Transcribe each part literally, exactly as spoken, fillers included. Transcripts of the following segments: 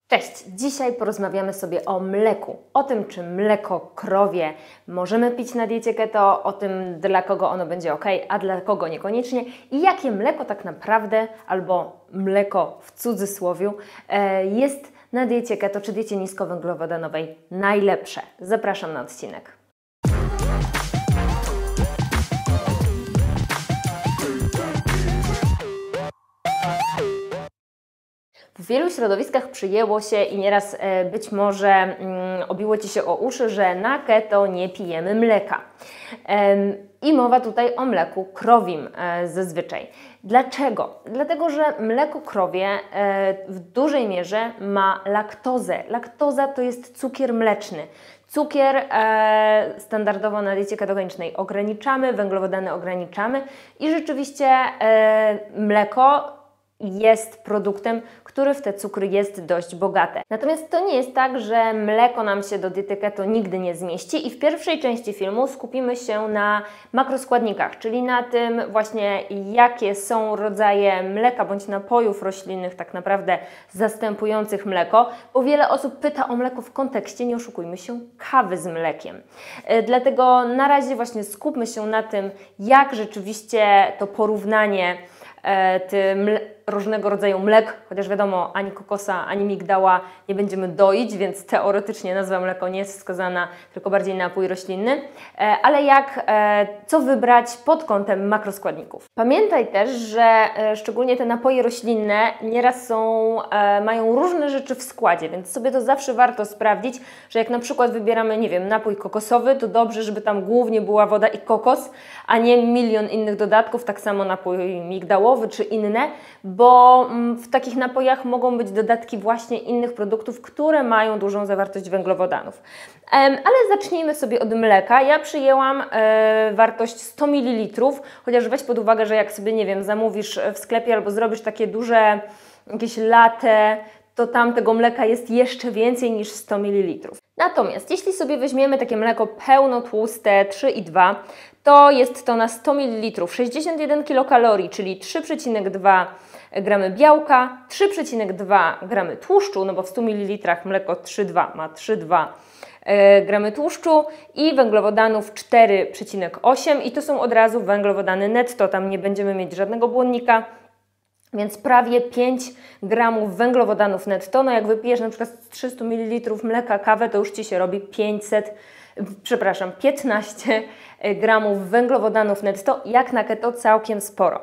Cześć! Dzisiaj porozmawiamy sobie o mleku, o tym, czy mleko krowie możemy pić na diecie keto, o tym, dla kogo ono będzie ok, a dla kogo niekoniecznie i jakie mleko tak naprawdę, albo mleko w cudzysłowiu, jest na diecie keto czy diecie niskowęglowodanowej najlepsze. Zapraszam na odcinek. W wielu środowiskach przyjęło się i nieraz e, być może mm, obiło Ci się o uszy, że na keto nie pijemy mleka. E, I mowa tutaj o mleku krowim e, zazwyczaj. Dlaczego? Dlatego, że mleko krowie e, w dużej mierze ma laktozę. Laktoza to jest cukier mleczny. Cukier e, standardowo na diecie ketogenicznej ograniczamy, węglowodany ograniczamy i rzeczywiście e, mleko jest produktem, który w te cukry jest dość bogate. Natomiast to nie jest tak, że mleko nam się do diety keto nigdy nie zmieści i w pierwszej części filmu skupimy się na makroskładnikach, czyli na tym właśnie, jakie są rodzaje mleka bądź napojów roślinnych tak naprawdę zastępujących mleko, bo wiele osób pyta o mleko w kontekście, nie oszukujmy się, kawy z mlekiem. Dlatego na razie właśnie skupmy się na tym, jak rzeczywiście to porównanie tym różnego rodzaju mlek, chociaż wiadomo, ani kokosa, ani migdała nie będziemy doić, więc teoretycznie nazwa mleko nie jest wskazana, tylko bardziej napój roślinny, ale jak, co wybrać pod kątem makroskładników. Pamiętaj też, że szczególnie te napoje roślinne nieraz są, mają różne rzeczy w składzie, więc sobie to zawsze warto sprawdzić, że jak na przykład wybieramy, nie wiem, napój kokosowy, to dobrze, żeby tam głównie była woda i kokos, a nie milion innych dodatków, tak samo napój migdałowy czy inne, bo w takich napojach mogą być dodatki właśnie innych produktów, które mają dużą zawartość węglowodanów. Ale zacznijmy sobie od mleka. Ja przyjęłam wartość sto mililitrów, chociaż weź pod uwagę, że jak sobie, nie wiem, zamówisz w sklepie albo zrobisz takie duże jakieś latte, to tam tego mleka jest jeszcze więcej niż sto mililitrów. Natomiast jeśli sobie weźmiemy takie mleko pełnotłuste trzy i dwa, to jest to na sto mililitrów sześćdziesiąt jeden kilokalorii, czyli trzy przecinek dwa gramy białka, trzy przecinek dwa gramy tłuszczu, no bo w stu mililitrach mleko trzy przecinek dwa ma trzy przecinek dwa gramy tłuszczu i węglowodanów cztery przecinek osiem i to są od razu węglowodany netto, tam nie będziemy mieć żadnego błonnika. Więc prawie pięć gramów węglowodanów netto. No jak wypijesz na przykład z trzystu mililitrów mleka kawę, to już Ci się robi pięćset, przepraszam, piętnaście gramów węglowodanów netto, jak na keto całkiem sporo.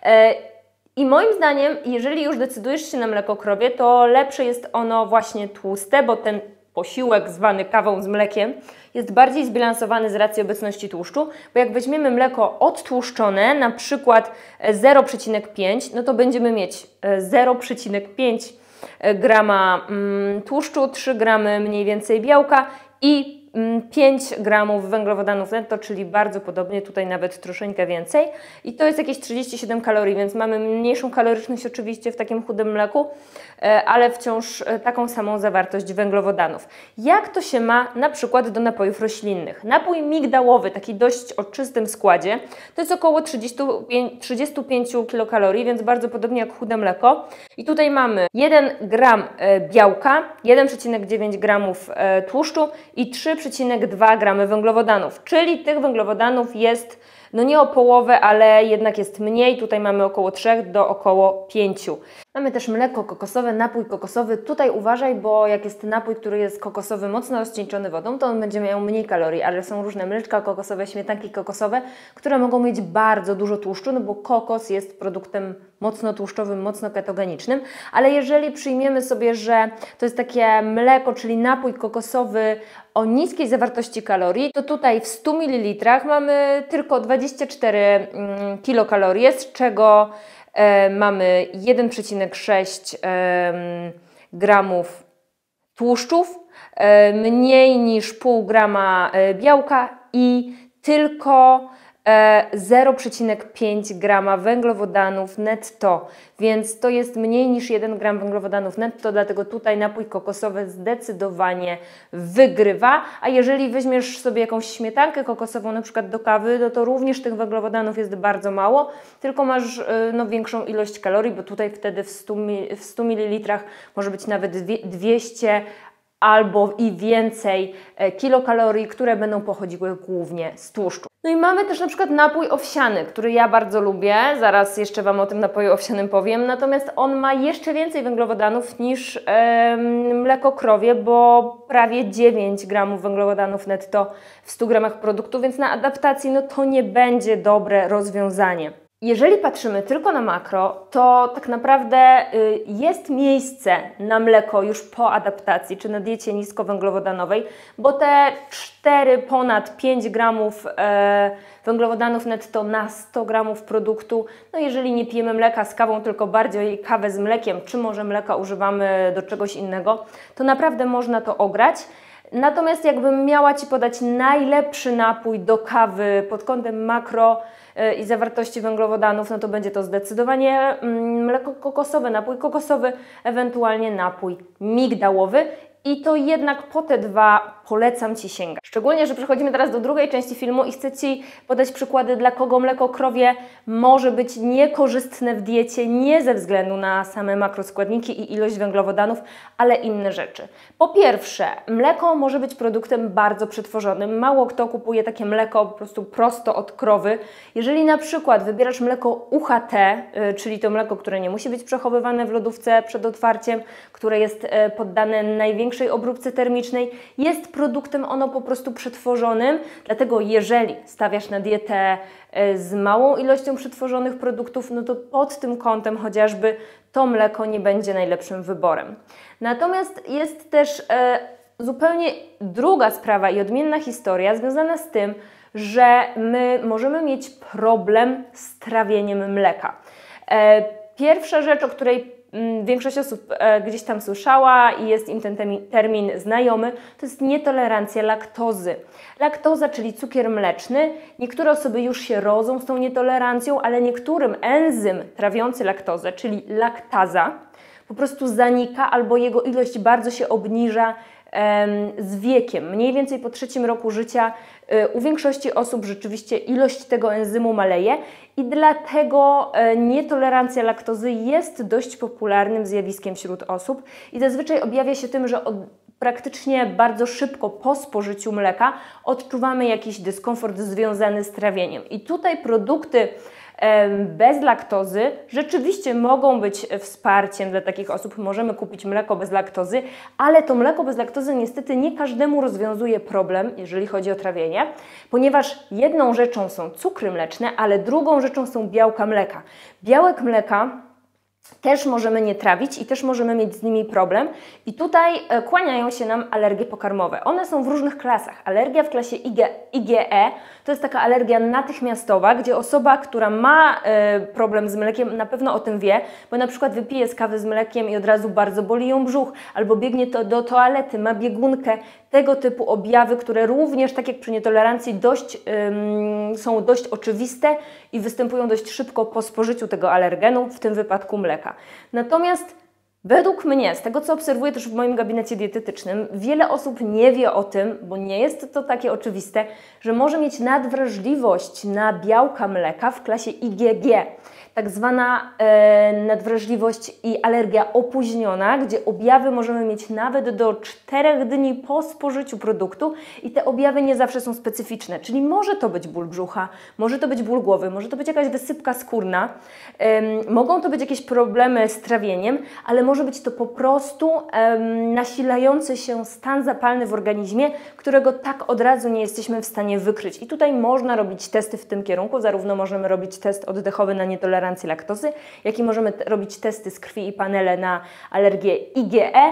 I moim zdaniem, jeżeli już decydujesz się na mleko krowie, to lepsze jest ono właśnie tłuste, bo ten posiłek zwany kawą z mlekiem jest bardziej zbilansowany z racji obecności tłuszczu, bo jak weźmiemy mleko odtłuszczone, na przykład zero przecinek pięć, no to będziemy mieć zero przecinek pięć grama tłuszczu, trzy gramy mniej więcej białka i pięć gramów węglowodanów netto, czyli bardzo podobnie, tutaj nawet troszeczkę więcej. I to jest jakieś trzydzieści siedem kalorii, więc mamy mniejszą kaloryczność oczywiście w takim chudym mleku, ale wciąż taką samą zawartość węglowodanów. Jak to się ma na przykład do napojów roślinnych? Napój migdałowy, taki dość o czystym składzie, to jest około trzydzieści pięć kilokalorii, więc bardzo podobnie jak chude mleko. I tutaj mamy jeden gram białka, jeden przecinek dziewięć gramów tłuszczu i trzy przecinek dwa gramy węglowodanów, czyli tych węglowodanów jest no nie o połowę, ale jednak jest mniej. Tutaj mamy około trzech do około pięciu. Mamy też mleko kokosowe, napój kokosowy. Tutaj uważaj, bo jak jest napój, który jest kokosowy, mocno rozcieńczony wodą, to on będzie miał mniej kalorii, ale są różne mleczka kokosowe, śmietanki kokosowe, które mogą mieć bardzo dużo tłuszczu, no bo kokos jest produktem mocno tłuszczowym, mocno ketogenicznym, ale jeżeli przyjmiemy sobie, że to jest takie mleko, czyli napój kokosowy o niskiej zawartości kalorii, to tutaj w stu mililitrach mamy tylko dwadzieścia cztery kilokalorie, z czego e, mamy jeden przecinek sześć e, gramów tłuszczów, e, mniej niż pół grama e, białka i tylko zero przecinek pięć grama węglowodanów netto, więc to jest mniej niż jeden gram węglowodanów netto, dlatego tutaj napój kokosowy zdecydowanie wygrywa, a jeżeli weźmiesz sobie jakąś śmietankę kokosową na przykład do kawy, no to również tych węglowodanów jest bardzo mało, tylko masz no, większą ilość kalorii, bo tutaj wtedy w stu mililitrach może być nawet dwieście albo i więcej kilokalorii, które będą pochodziły głównie z tłuszczu. No i mamy też na przykład napój owsiany, który ja bardzo lubię, zaraz jeszcze Wam o tym napoju owsianym powiem, natomiast on ma jeszcze więcej węglowodanów niż e, mleko krowie, bo prawie dziewięć gramów węglowodanów netto w stu gramach produktu, więc na adaptacji no to nie będzie dobre rozwiązanie. Jeżeli patrzymy tylko na makro, to tak naprawdę jest miejsce na mleko już po adaptacji, czy na diecie niskowęglowodanowej, bo te cztery ponad pięć gramów e, węglowodanów netto na sto gramów produktu, no jeżeli nie pijemy mleka z kawą, tylko bardziej kawę z mlekiem, czy może mleka używamy do czegoś innego, to naprawdę można to ograć. Natomiast jakbym miała Ci podać najlepszy napój do kawy pod kątem makro i zawartości węglowodanów, no to będzie to zdecydowanie mleko kokosowe, napój kokosowy, ewentualnie napój migdałowy. I to jednak po te dwa polecam Ci sięgać. Szczególnie, że przechodzimy teraz do drugiej części filmu i chcę Ci podać przykłady, dla kogo mleko krowie może być niekorzystne w diecie, nie ze względu na same makroskładniki i ilość węglowodanów, ale inne rzeczy. Po pierwsze, mleko może być produktem bardzo przetworzonym. Mało kto kupuje takie mleko po prostu prosto od krowy. Jeżeli na przykład wybierasz mleko U H T, czyli to mleko, które nie musi być przechowywane w lodówce przed otwarciem, które jest poddane największej obróbce termicznej, jest produktem ono po prostu przetworzonym, dlatego jeżeli stawiasz na dietę z małą ilością przetworzonych produktów, no to pod tym kątem chociażby to mleko nie będzie najlepszym wyborem. Natomiast jest też e, zupełnie druga sprawa i odmienna historia związana z tym, że my możemy mieć problem z trawieniem mleka. E, pierwsza rzecz, o której większość osób e, gdzieś tam słyszała i jest im ten termin, termin znajomy, to jest nietolerancja laktozy. Laktoza, czyli cukier mleczny. Niektóre osoby już się rodzą z tą nietolerancją, ale niektórym enzym trawiący laktozę, czyli laktaza, po prostu zanika albo jego ilość bardzo się obniża z wiekiem. Mniej więcej po trzecim roku życia u większości osób rzeczywiście ilość tego enzymu maleje i dlatego nietolerancja laktozy jest dość popularnym zjawiskiem wśród osób i zazwyczaj objawia się tym, że od, praktycznie bardzo szybko po spożyciu mleka odczuwamy jakiś dyskomfort związany z trawieniem. I tutaj produkty bez laktozy rzeczywiście mogą być wsparciem dla takich osób. Możemy kupić mleko bez laktozy, ale to mleko bez laktozy niestety nie każdemu rozwiązuje problem, jeżeli chodzi o trawienie, ponieważ jedną rzeczą są cukry mleczne, ale drugą rzeczą są białka mleka. Białek mleka też możemy nie trawić i też możemy mieć z nimi problem. I tutaj e, kłaniają się nam alergie pokarmowe. One są w różnych klasach. Alergia w klasie I G E to jest taka alergia natychmiastowa, gdzie osoba, która ma e, problem z mlekiem, na pewno o tym wie, bo na przykład wypije z kawy z mlekiem i od razu bardzo boli ją brzuch, albo biegnie to do toalety, ma biegunkę. Tego typu objawy, które również, tak jak przy nietolerancji, dość, ym, są dość oczywiste i występują dość szybko po spożyciu tego alergenu, w tym wypadku mleka. Natomiast według mnie, z tego co obserwuję też w moim gabinecie dietetycznym, wiele osób nie wie o tym, bo nie jest to takie oczywiste, że może mieć nadwrażliwość na białka mleka w klasie I G G. Tak zwana e, nadwrażliwość i alergia opóźniona, gdzie objawy możemy mieć nawet do czterech dni po spożyciu produktu i te objawy nie zawsze są specyficzne, czyli może to być ból brzucha, może to być ból głowy, może to być jakaś wysypka skórna, e, mogą to być jakieś problemy z trawieniem, ale może być to po prostu e, nasilający się stan zapalny w organizmie, którego tak od razu nie jesteśmy w stanie wykryć. I tutaj można robić testy w tym kierunku, zarówno możemy robić test oddechowy na nietolerancję laktozy, jak i możemy robić testy z krwi i panele na alergię I G E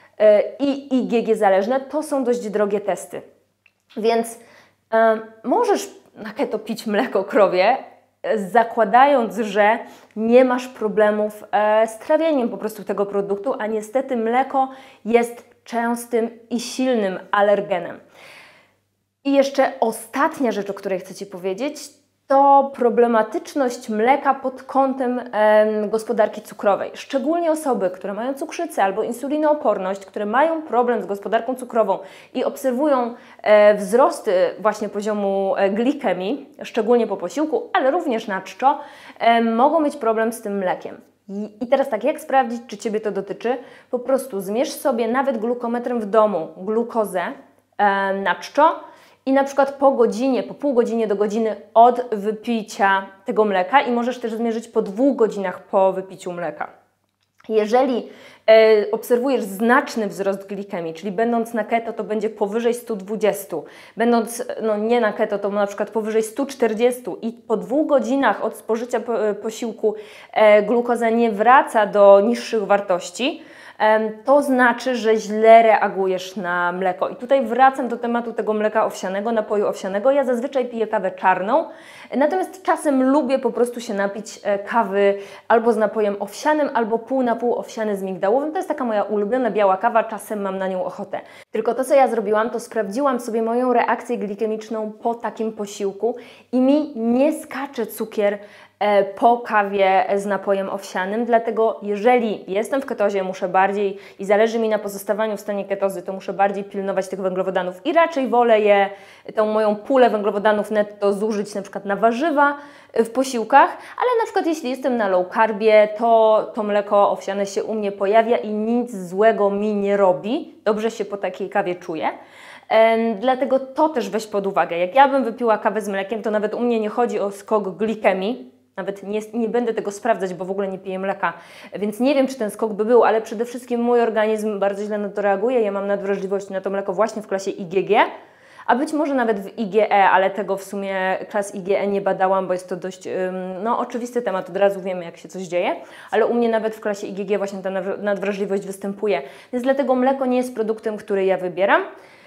i I G G zależne. To są dość drogie testy. Więc e, możesz na keto pić mleko krowie, zakładając, że nie masz problemów e, z trawieniem po prostu tego produktu, a niestety mleko jest częstym i silnym alergenem. I jeszcze ostatnia rzecz, o której chcę Ci powiedzieć, to problematyczność mleka pod kątem e, gospodarki cukrowej. Szczególnie osoby, które mają cukrzycę albo insulinooporność, które mają problem z gospodarką cukrową i obserwują e, wzrosty właśnie poziomu e, glikemii, szczególnie po posiłku, ale również na czczo, e, mogą mieć problem z tym mlekiem. I, I teraz tak, jak sprawdzić, czy Ciebie to dotyczy? Po prostu zmierz sobie nawet glukometrem w domu glukozę e, na czczo, i na przykład po godzinie, po pół godzinie do godziny od wypicia tego mleka i możesz też zmierzyć po dwóch godzinach po wypiciu mleka. Jeżeli e, obserwujesz znaczny wzrost glikemii, czyli będąc na keto to będzie powyżej stu dwudziestu, będąc no, nie na keto to na przykład powyżej stu czterdziestu i po dwóch godzinach od spożycia po, posiłku e, glukoza nie wraca do niższych wartości, to znaczy, że źle reagujesz na mleko. I tutaj wracam do tematu tego mleka owsianego, napoju owsianego. Ja zazwyczaj piję kawę czarną, natomiast czasem lubię po prostu się napić kawy albo z napojem owsianym, albo pół na pół owsiany z migdałowym. To jest taka moja ulubiona biała kawa, czasem mam na nią ochotę. Tylko to, co ja zrobiłam, to sprawdziłam sobie moją reakcję glikemiczną po takim posiłku i mi nie skacze cukier po kawie z napojem owsianym, dlatego jeżeli jestem w ketozie, muszę bardziej i zależy mi na pozostawaniu w stanie ketozy, to muszę bardziej pilnować tych węglowodanów i raczej wolę je, tą moją pulę węglowodanów netto zużyć na przykład na warzywa w posiłkach, ale na przykład jeśli jestem na low carbie, to to mleko owsiane się u mnie pojawia i nic złego mi nie robi, dobrze się po takiej kawie czuję. Um, dlatego to też weź pod uwagę. Jak ja bym wypiła kawę z mlekiem, to nawet u mnie nie chodzi o skok glikemii. Nawet nie, nie będę tego sprawdzać, bo w ogóle nie piję mleka, więc nie wiem, czy ten skok by był, ale przede wszystkim mój organizm bardzo źle na to reaguje. Ja mam nadwrażliwość na to mleko właśnie w klasie I G G, a być może nawet w I G E, ale tego w sumie klas I G E nie badałam, bo jest to dość no, oczywisty temat, od razu wiemy, jak się coś dzieje, ale u mnie nawet w klasie I G G właśnie ta nadwrażliwość występuje, więc dlatego mleko nie jest produktem, który ja wybieram.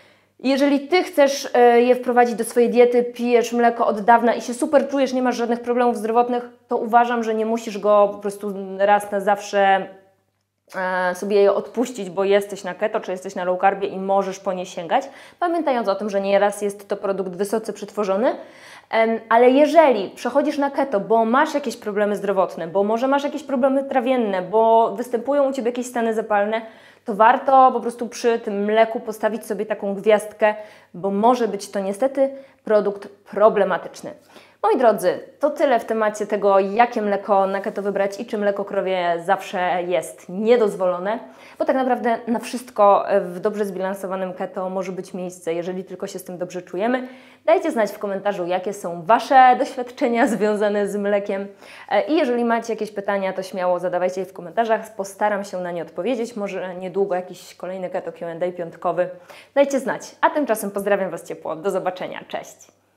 Jeżeli Ty chcesz je wprowadzić do swojej diety, pijesz mleko od dawna i się super czujesz, nie masz żadnych problemów zdrowotnych, to uważam, że nie musisz go po prostu raz na zawsze sobie je odpuścić, bo jesteś na keto, czy jesteś na low carbie i możesz po nie sięgać, pamiętając o tym, że nieraz jest to produkt wysoce przetworzony, ale jeżeli przechodzisz na keto, bo masz jakieś problemy zdrowotne, bo może masz jakieś problemy trawienne, bo występują u Ciebie jakieś stany zapalne, to warto po prostu przy tym mleku postawić sobie taką gwiazdkę, bo może być to niestety produkt problematyczny. Moi drodzy, to tyle w temacie tego, jakie mleko na keto wybrać i czy mleko krowie zawsze jest niedozwolone, bo tak naprawdę na wszystko w dobrze zbilansowanym keto może być miejsce, jeżeli tylko się z tym dobrze czujemy. Dajcie znać w komentarzu, jakie są Wasze doświadczenia związane z mlekiem i jeżeli macie jakieś pytania, to śmiało zadawajcie je w komentarzach, postaram się na nie odpowiedzieć, może niedługo jakiś kolejny keto Q and A piątkowy. Dajcie znać, a tymczasem pozdrawiam Was ciepło, do zobaczenia, cześć!